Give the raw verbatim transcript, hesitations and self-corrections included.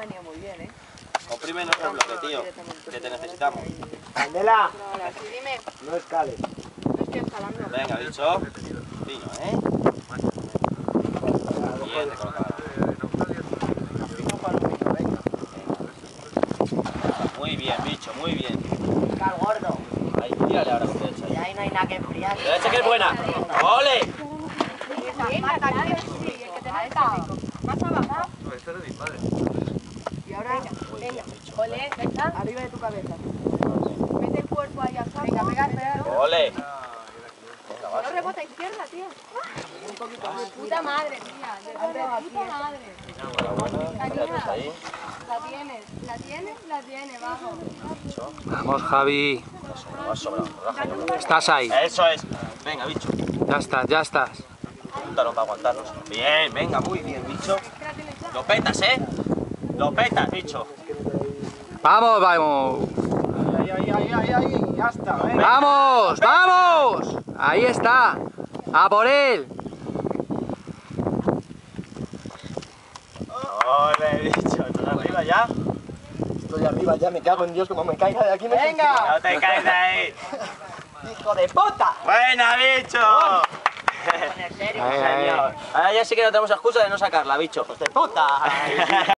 venido muy bien, ¿eh? Comprime nuestro bloque, tío, que te necesitamos. Candela, Sí, dime. no escales. No estoy escalando. Venga, bicho. Fino, ¿eh? Bien, te colocado. Muy bien, bicho, muy bien. Cal gordo. Ahí, tírale ahora con derecha. Y ahí no hay nada que enfriar. Derecha que es buena. ¡Ole! Sí, marca, sí, el que te falta. Más abajo. Y ahora, venga, ole, venga. Arriba de tu cabeza. Mete el cuerpo ahí al saco. Venga, pega, pega. ¡Ole! No rebota izquierda, tío. Un poquito más. Puta madre, tía. De puta madre. Enhorabuena. Ahí. La tienes, la tienes, la tienes, vamos. Vamos, Javi. Me va sobrado. Raja. Estás ahí. Eso es. Venga, bicho. Ya estás, ya estás. Júntalo para aguantarnos. Bien, venga, muy bien, bicho. Lo petas, ¿eh? Lo petas, bicho. Vamos, vamos. Ahí, ahí, ahí, ahí, ahí. Ya está, venga. ¡Vamos! ¡Vamos! Ahí está. ¡A por él! Ole, bicho. ¿Estás arriba ya? Estoy arriba ya, me cago en Dios, como me caiga de aquí me ¡venga! No te caes de ahí. ¡Hijo de puta! ¡Buena, bicho! Ahí, ahí. Ahora ya sí que no tenemos excusa de no sacarla, bicho. ¡Hijos de puta!